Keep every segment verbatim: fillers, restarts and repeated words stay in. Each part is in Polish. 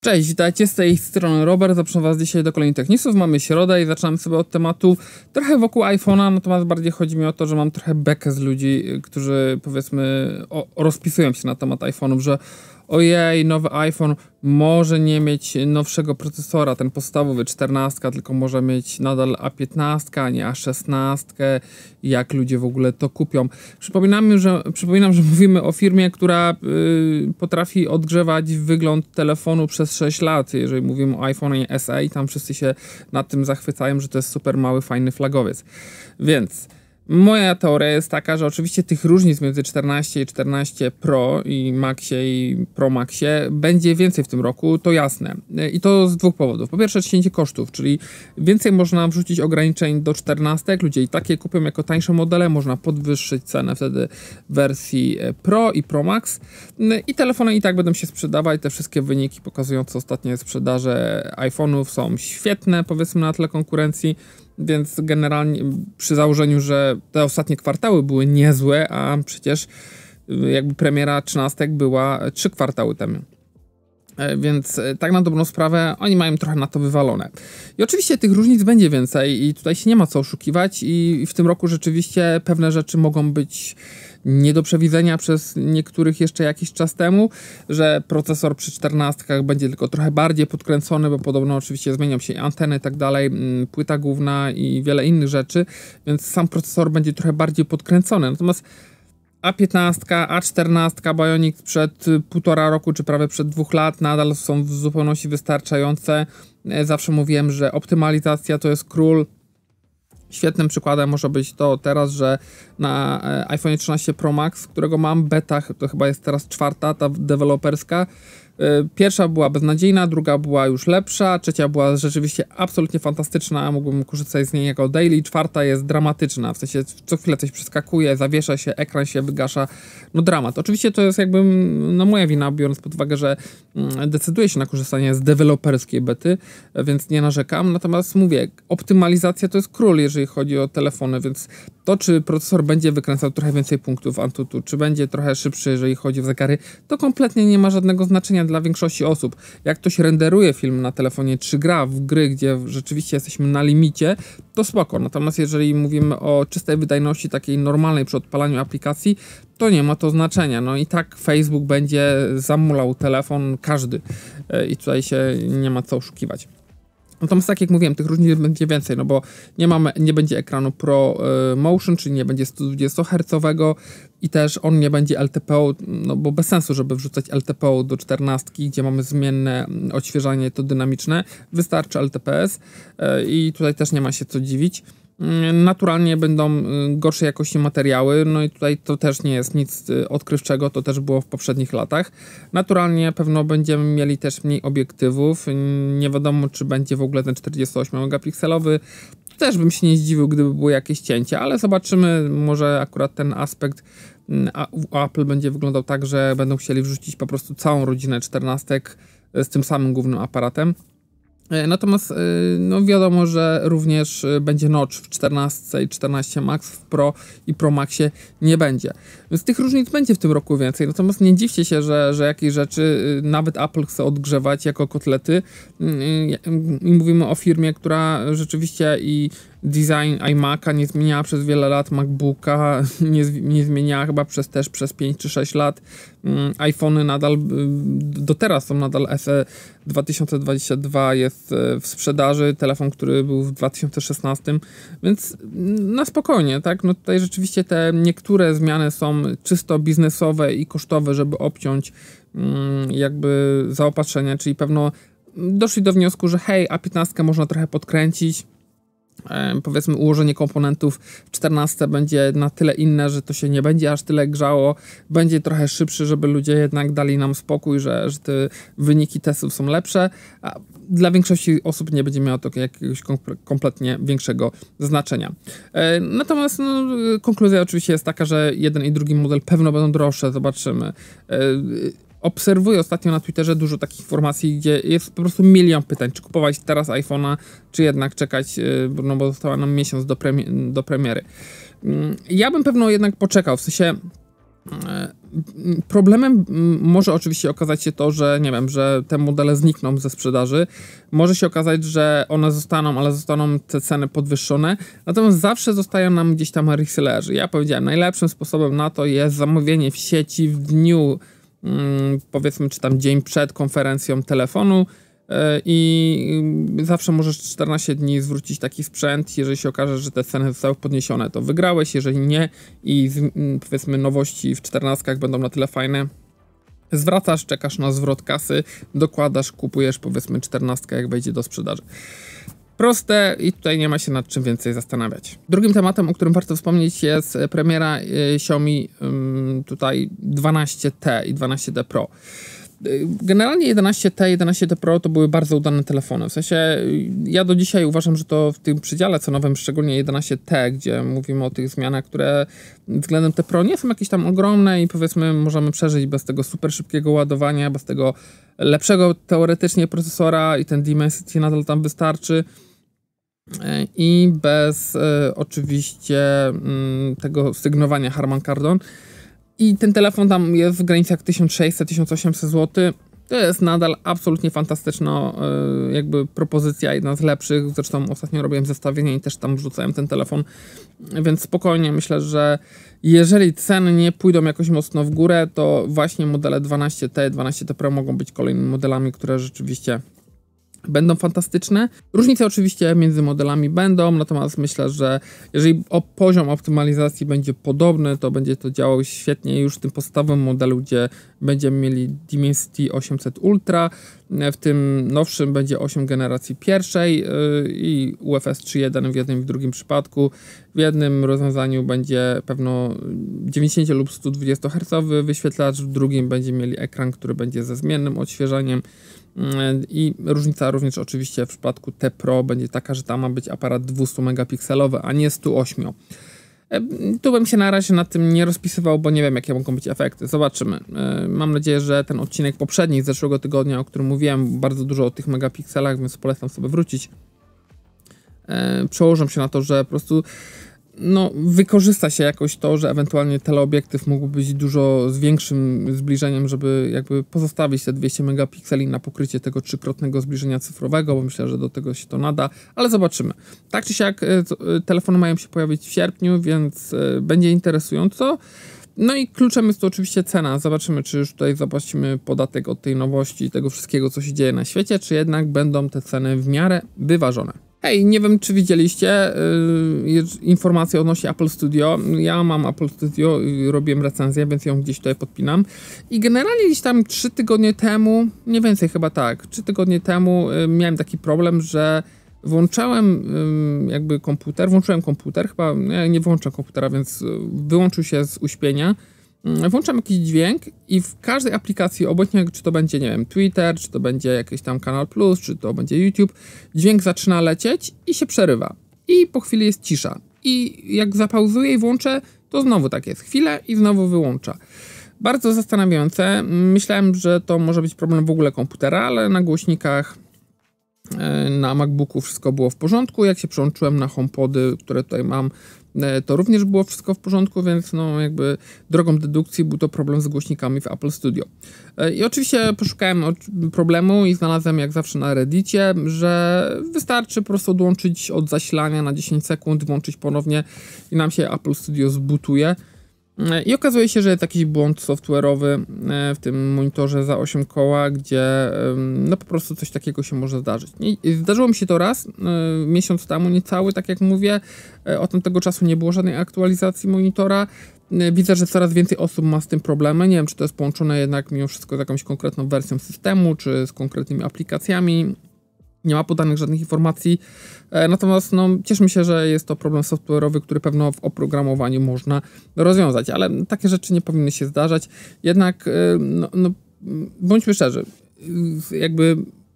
Cześć, witajcie, z tej strony Robert, zapraszam was dzisiaj do kolejnych techników. Mamy środę i zaczynamy sobie od tematu trochę wokół iPhone'a, natomiast bardziej chodzi mi o to, że mam trochę bekę z ludzi, którzy powiedzmy o, rozpisują się na temat iPhone'ów, że ojej, nowy iPhone może nie mieć nowszego procesora, ten podstawowy czternastka, tylko może mieć nadal A piętnaście, a nie A szesnaście, jak ludzie w ogóle to kupią. Przypominam, że, przypominam, że mówimy o firmie, która y, potrafi odgrzewać wygląd telefonu przez sześć lat, jeżeli mówimy o iPhone S E i tam wszyscy się nad tym zachwycają, że to jest super mały, fajny flagowiec. Więc moja teoria jest taka, że oczywiście tych różnic między czternaście i czternaście Pro i Maxie i Pro Maxie będzie więcej w tym roku, to jasne. I to z dwóch powodów. Po pierwsze cięcie kosztów, czyli więcej można wrzucić ograniczeń do czternastek, ludzie i takie kupią jako tańsze modele, można podwyższyć cenę wtedy wersji Pro i Pro Max i telefony i tak będą się sprzedawać. Te wszystkie wyniki pokazujące ostatnie sprzedaże iPhone'ów są świetne, powiedzmy na tle konkurencji. Więc generalnie przy założeniu, że te ostatnie kwartały były niezłe, a przecież jakby premiera trzynastek była trzy kwartały temu. Więc tak na dobrą sprawę oni mają trochę na to wywalone. I oczywiście tych różnic będzie więcej i tutaj się nie ma co oszukiwać i w tym roku rzeczywiście pewne rzeczy mogą być nie do przewidzenia przez niektórych jeszcze jakiś czas temu, że procesor przy czternastkach będzie tylko trochę bardziej podkręcony, bo podobno oczywiście zmienią się anteny i tak dalej, płyta główna i wiele innych rzeczy, więc sam procesor będzie trochę bardziej podkręcony. Natomiast A piętnaście, A czternaście, Bionic sprzed półtora roku, czy prawie przed dwóch lat nadal są w zupełności wystarczające. Zawsze mówiłem, że optymalizacja to jest król. Świetnym przykładem może być to teraz, że na iPhone trzynaście Pro Max, którego mam, beta, to chyba jest teraz czwarta, ta deweloperska, pierwsza była beznadziejna, druga była już lepsza, trzecia była rzeczywiście absolutnie fantastyczna, mógłbym korzystać z niej jako daily, czwarta jest dramatyczna, w sensie co chwilę coś przeskakuje, zawiesza się, ekran się wygasza, no dramat. Oczywiście to jest jakby no moja wina, biorąc pod uwagę, że decyduję się na korzystanie z deweloperskiej bety, więc nie narzekam, natomiast mówię, optymalizacja to jest król, jeżeli chodzi o telefony, więc to, czy procesor będzie wykręcał trochę więcej punktów Antutu, czy będzie trochę szybszy, jeżeli chodzi o zegary, to kompletnie nie ma żadnego znaczenia dla większości osób. Jak ktoś renderuje film na telefonie, czy gra w gry, gdzie rzeczywiście jesteśmy na limicie, to spoko. Natomiast jeżeli mówimy o czystej wydajności, takiej normalnej przy odpalaniu aplikacji, to nie ma to znaczenia. No i tak Facebook będzie zamulał telefon każdy i tutaj się nie ma co oszukiwać. Natomiast tak jak mówiłem, tych różnic będzie więcej, no bo nie mamy, nie będzie ekranu Pro y, Motion, czyli nie będzie sto dwadzieścia hercowego i też on nie będzie L T P O, no bo bez sensu, żeby wrzucać L T P O do czternastki, gdzie mamy zmienne odświeżanie to dynamiczne, wystarczy L T P S y, i tutaj też nie ma się co dziwić. Naturalnie będą gorszej jakości materiały, no i tutaj to też nie jest nic odkrywczego, to też było w poprzednich latach. Naturalnie pewno będziemy mieli też mniej obiektywów, nie wiadomo czy będzie w ogóle ten czterdziestoośmiomegapikselowy, też bym się nie zdziwił, gdyby było jakieś cięcie, ale zobaczymy, może akurat ten aspekt u Apple będzie wyglądał tak, że będą chcieli wrzucić po prostu całą rodzinę czternastek z tym samym głównym aparatem. Natomiast no wiadomo, że również będzie notch w czternastce i czternaście Max, w Pro i Pro Maxie nie będzie. Więc tych różnic będzie w tym roku więcej. Natomiast nie dziwcie się, że, że jakieś rzeczy nawet Apple chce odgrzewać jako kotlety. I mówimy o firmie, która rzeczywiście i design iMac'a nie zmieniała przez wiele lat, MacBooka nie, nie zmieniała chyba przez też przez pięć czy sześć lat. iPhony nadal, do teraz są nadal S E dwa tysiące dwadzieścia dwa jest w sprzedaży, telefon, który był w dwa tysiące szesnastym, więc na spokojnie, tak? No tutaj rzeczywiście te niektóre zmiany są czysto biznesowe i kosztowe, żeby obciąć jakby zaopatrzenie, czyli pewno doszli do wniosku, że hej, A piętnaście można trochę podkręcić, powiedzmy ułożenie komponentów w czternastce będzie na tyle inne, że to się nie będzie aż tyle grzało, będzie trochę szybszy, żeby ludzie jednak dali nam spokój, że, że te wyniki testów są lepsze, a dla większości osób nie będzie miało to jakiegoś kompletnie większego znaczenia. Natomiast no, konkluzja oczywiście jest taka, że jeden i drugi model pewno będą droższe, zobaczymy. Obserwuję ostatnio na Twitterze dużo takich informacji, gdzie jest po prostu milion pytań, czy kupować teraz iPhone'a, czy jednak czekać, no bo została nam miesiąc do, premi do premiery. Ja bym pewno jednak poczekał, w sensie Problemem może oczywiście okazać się to, że nie wiem, że te modele znikną ze sprzedaży. Może się okazać, że one zostaną, ale zostaną te ceny podwyższone. Natomiast zawsze zostają nam gdzieś tam resellerzy. Ja powiedziałem, najlepszym sposobem na to jest zamówienie w sieci w dniu, hmm, powiedzmy, czy tam dzień przed konferencją telefonu. I zawsze możesz czternaście dni zwrócić taki sprzęt. Jeżeli się okaże, że te ceny zostały podniesione, to wygrałeś. Jeżeli nie i powiedzmy nowości w czternastkach będą na tyle fajne, zwracasz, czekasz na zwrot kasy, dokładasz, kupujesz powiedzmy czternastkę, jak wejdzie do sprzedaży. Proste i tutaj nie ma się nad czym więcej zastanawiać. Drugim tematem, o którym warto wspomnieć, jest premiera Xiaomi tutaj dwanaście T i dwanaście T Pro. Generalnie jedenaście T, jedenaście T Pro to były bardzo udane telefony. W sensie ja do dzisiaj uważam, że to w tym przedziale cenowym, szczególnie jedenaście T, gdzie mówimy o tych zmianach, które względem T Pro nie są jakieś tam ogromne i powiedzmy możemy przeżyć bez tego super szybkiego ładowania, bez tego lepszego teoretycznie procesora i ten Dimensity nadal tam wystarczy. I bez e, oczywiście m, tego sygnowania Harman Kardon. I ten telefon tam jest w granicach tysiąc sześćset do tysiąc osiemset złotych. To jest nadal absolutnie fantastyczna yy, jakby propozycja, jedna z lepszych. Zresztą ostatnio robiłem zestawienie i też tam wrzucałem ten telefon. Więc spokojnie myślę, że jeżeli ceny nie pójdą jakoś mocno w górę, to właśnie modele dwanaście T, dwanaście T Pro mogą być kolejnymi modelami, które rzeczywiście będą fantastyczne. Różnice oczywiście między modelami będą, natomiast myślę, że jeżeli o poziom optymalizacji będzie podobny, to będzie to działało świetnie już w tym podstawowym modelu, gdzie będziemy mieli Dimensity osiemset Ultra, w tym nowszym będzie osiem generacji pierwszej i U F S trzy jeden w jednym i w drugim przypadku. W jednym rozwiązaniu będzie pewno dziewięćdziesiąt lub sto dwadzieścia herców wyświetlacz, w drugim będzie mieli ekran, który będzie ze zmiennym odświeżaniem. I różnica również oczywiście w przypadku T Pro będzie taka, że tam ma być aparat dwieście megapikselowy, a nie sto osiem. Tu bym się na razie nad tym nie rozpisywał, bo nie wiem, jakie mogą być efekty. Zobaczymy. Mam nadzieję, że ten odcinek poprzedni z zeszłego tygodnia, o którym mówiłem, bardzo dużo o tych megapikselach, więc polecam sobie wrócić. Przełożę się na to, że po prostu no, wykorzysta się jakoś to, że ewentualnie teleobiektyw mógł być dużo z większym zbliżeniem, żeby jakby pozostawić te dwieście megapikseli na pokrycie tego trzykrotnego zbliżenia cyfrowego, bo myślę, że do tego się to nada, ale zobaczymy. Tak czy siak telefony mają się pojawić w sierpniu, więc będzie interesująco. No i kluczem jest to oczywiście cena. Zobaczymy, czy już tutaj zapłacimy podatek od tej nowości i tego wszystkiego, co się dzieje na świecie, czy jednak będą te ceny w miarę wyważone. Hej, nie wiem, czy widzieliście yy, informacje odnośnie Apple Studio. Ja mam Apple Studio, yy, robiłem recenzję, więc ją gdzieś tutaj podpinam. I generalnie gdzieś tam trzy tygodnie temu, nie więcej chyba tak, trzy tygodnie temu yy, miałem taki problem, że włączałem yy, jakby komputer, włączyłem komputer, chyba ja nie włączam komputera, więc yy, wyłączył się z uśpienia. Włączam jakiś dźwięk i w każdej aplikacji, obojętnie czy to będzie, nie wiem, Twitter, czy to będzie jakiś tam Kanal Plus, czy to będzie YouTube, dźwięk zaczyna lecieć i się przerywa. I po chwili jest cisza. I jak zapauzuję i włączę, to znowu tak jest. Chwilę i znowu wyłącza. Bardzo zastanawiające. Myślałem, że to może być problem w ogóle komputera, ale na głośnikach na MacBooku wszystko było w porządku. Jak się przełączyłem na HomePody, które tutaj mam, to również było wszystko w porządku, więc no jakby drogą dedukcji był to problem z głośnikami w Apple Studio. I oczywiście poszukałem problemu i znalazłem jak zawsze na Reddicie, że wystarczy po prostu odłączyć od zasilania na dziesięć sekund, włączyć ponownie i nam się Apple Studio zbutuje. I okazuje się, że jest jakiś błąd software'owy w tym monitorze za osiem koła, gdzie no po prostu coś takiego się może zdarzyć. I zdarzyło mi się to raz, miesiąc temu niecały, tak jak mówię, od tamtego czasu nie było żadnej aktualizacji monitora. Widzę, że coraz więcej osób ma z tym problemy. Nie wiem, czy to jest połączone jednak mimo wszystko z jakąś konkretną wersją systemu, czy z konkretnymi aplikacjami. Nie ma podanych żadnych informacji, natomiast no, cieszmy się, że jest to problem software'owy, który pewno w oprogramowaniu można rozwiązać, ale takie rzeczy nie powinny się zdarzać. Jednak, no, no, bądźmy szczerzy, jakby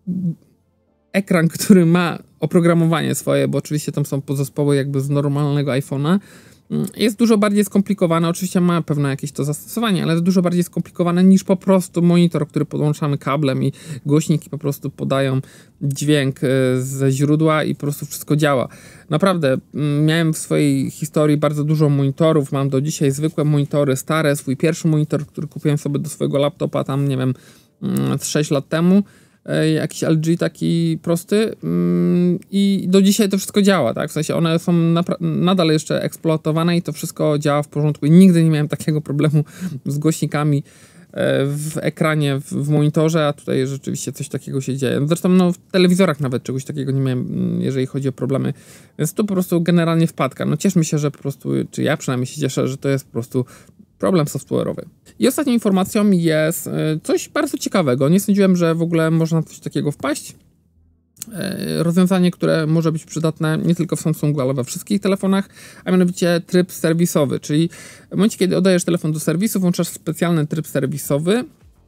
ekran, który ma oprogramowanie swoje, bo oczywiście tam są podzespoły jakby z normalnego iPhone'a, jest dużo bardziej skomplikowane, oczywiście ma pewne jakieś to zastosowanie, ale jest dużo bardziej skomplikowane niż po prostu monitor, który podłączamy kablem i głośniki po prostu podają dźwięk ze źródła i po prostu wszystko działa. Naprawdę, miałem w swojej historii bardzo dużo monitorów, mam do dzisiaj zwykłe monitory, stare, swój pierwszy monitor, który kupiłem sobie do swojego laptopa tam, nie wiem, sześć lat temu, jakiś L G taki prosty i do dzisiaj to wszystko działa, tak? W sensie one są nadal jeszcze eksploatowane i to wszystko działa w porządku i nigdy nie miałem takiego problemu z głośnikami w ekranie, w, w monitorze, a tutaj rzeczywiście coś takiego się dzieje. Zresztą no, w telewizorach nawet czegoś takiego nie miałem, jeżeli chodzi o problemy, więc to po prostu generalnie wpadka. No cieszmy się, że po prostu, czy ja przynajmniej się cieszę, że to jest po prostu problem software'owy. I ostatnią informacją jest coś bardzo ciekawego. Nie sądziłem, że w ogóle można na coś takiego wpaść. Rozwiązanie, które może być przydatne nie tylko w Samsungu, ale we wszystkich telefonach, a mianowicie tryb serwisowy, czyli w momencie, kiedy oddajesz telefon do serwisu, włączasz specjalny tryb serwisowy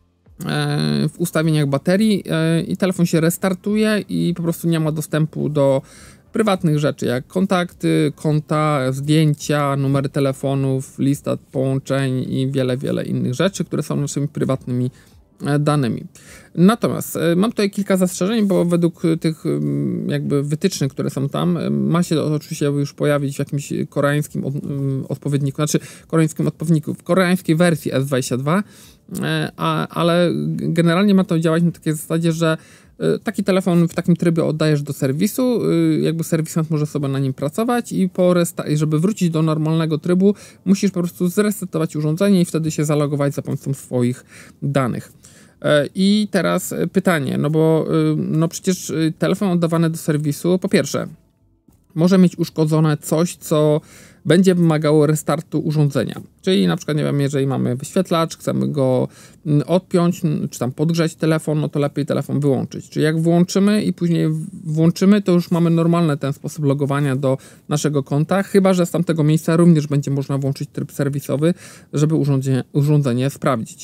w ustawieniach baterii i telefon się restartuje i po prostu nie ma dostępu do prywatnych rzeczy, jak kontakty, konta, zdjęcia, numery telefonów, lista połączeń i wiele, wiele innych rzeczy, które są naszymi prywatnymi danymi. Natomiast mam tutaj kilka zastrzeżeń, bo według tych jakby wytycznych, które są tam, ma się to oczywiście już pojawić w jakimś koreańskim odpowiedniku, znaczy koreańskim odpowiedniku, w koreańskiej wersji S dwadzieścia dwa, a, ale generalnie ma to działać na takiej zasadzie, że taki telefon w takim trybie oddajesz do serwisu, jakby serwisant może sobie na nim pracować i po resta- żeby wrócić do normalnego trybu, musisz po prostu zresetować urządzenie i wtedy się zalogować za pomocą swoich danych. I teraz pytanie, no bo no przecież telefon oddawany do serwisu, po pierwsze, może mieć uszkodzone coś, co będzie wymagało restartu urządzenia. Czyli na przykład, nie wiem, jeżeli mamy wyświetlacz, chcemy go odpiąć, czy tam podgrzać telefon, no to lepiej telefon wyłączyć. Czyli jak włączymy i później włączymy, to już mamy normalny ten sposób logowania do naszego konta, chyba że z tamtego miejsca również będzie można włączyć tryb serwisowy, żeby urządzenie, urządzenie sprawdzić.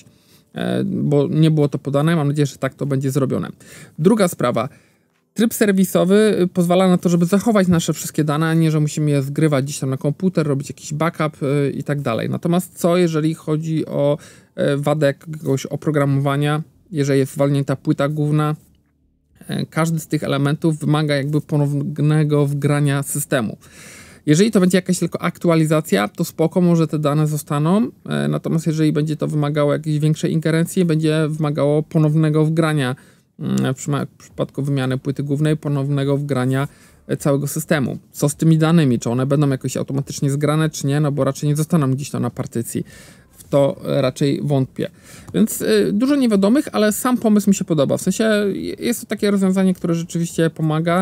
Bo nie było to podane, mam nadzieję, że tak to będzie zrobione. Druga sprawa. Tryb serwisowy pozwala na to, żeby zachować nasze wszystkie dane, a nie, że musimy je zgrywać gdzieś tam na komputer, robić jakiś backup yy, i tak dalej. Natomiast co, jeżeli chodzi o yy, wadę jakiegoś oprogramowania, jeżeli jest walnięta płyta główna, yy, każdy z tych elementów wymaga jakby ponownego wgrania systemu. Jeżeli to będzie jakaś tylko aktualizacja, to spoko, może te dane zostaną, yy, natomiast jeżeli będzie to wymagało jakiejś większej ingerencji, będzie wymagało ponownego wgrania w przypadku wymiany płyty głównej, ponownego wgrania całego systemu. Co z tymi danymi? Czy one będą jakoś automatycznie zgrane, czy nie? No bo raczej nie zostaną gdzieś tam na partycji. W to raczej wątpię. Więc y, dużo niewiadomych, ale sam pomysł mi się podoba. W sensie jest to takie rozwiązanie, które rzeczywiście pomaga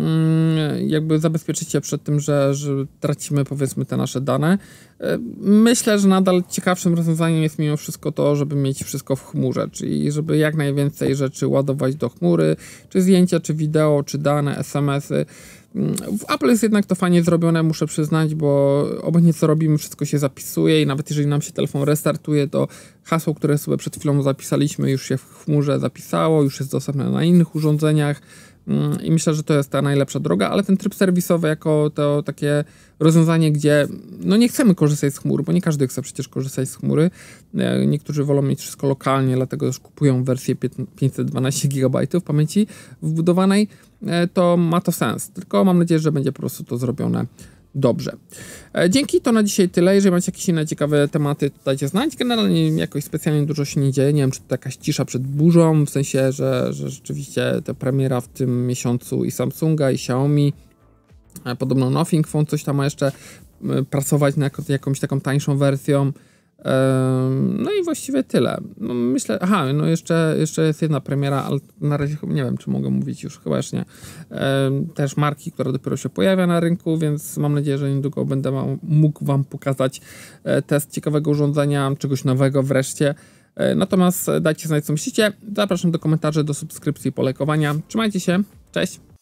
jakby zabezpieczyć się przed tym, że, że tracimy powiedzmy te nasze dane. Myślę, że nadal ciekawszym rozwiązaniem jest mimo wszystko to, żeby mieć wszystko w chmurze, czyli żeby jak najwięcej rzeczy ładować do chmury, czy zdjęcia, czy wideo, czy dane, es em esy. W Apple jest jednak to fajnie zrobione, muszę przyznać, bo obecnie co robimy, wszystko się zapisuje i nawet jeżeli nam się telefon restartuje, to hasło, które sobie przed chwilą zapisaliśmy, już się w chmurze zapisało, już jest dostępne na innych urządzeniach. I myślę, że to jest ta najlepsza droga, ale ten tryb serwisowy jako to takie rozwiązanie, gdzie no nie chcemy korzystać z chmury, bo nie każdy chce przecież korzystać z chmury. Niektórzy wolą mieć wszystko lokalnie, dlatego też kupują wersję pięćset dwanaście gigabajtów pamięci wbudowanej, to ma to sens. Tylko mam nadzieję, że będzie po prostu to zrobione dobrze. Dzięki, to na dzisiaj tyle. Jeżeli macie jakieś inne ciekawe tematy, to dajcie znać. Generalnie jakoś specjalnie dużo się nie dzieje. Nie wiem, czy to jakaś cisza przed burzą, w sensie, że, że rzeczywiście ta premiera w tym miesiącu i Samsunga, i Xiaomi. Podobno Nothing Phone coś tam ma jeszcze pracować nad jakąś taką tańszą wersją. No i właściwie tyle. No myślę, aha, no jeszcze, jeszcze jest jedna premiera, ale na razie nie wiem, czy mogę mówić już, chyba już nie. Też marki, która dopiero się pojawia na rynku, więc mam nadzieję, że niedługo będę mógł wam pokazać test ciekawego urządzenia, czegoś nowego wreszcie. Natomiast dajcie znać, co myślicie. Zapraszam do komentarzy, do subskrypcji i polajkowania. Trzymajcie się, cześć!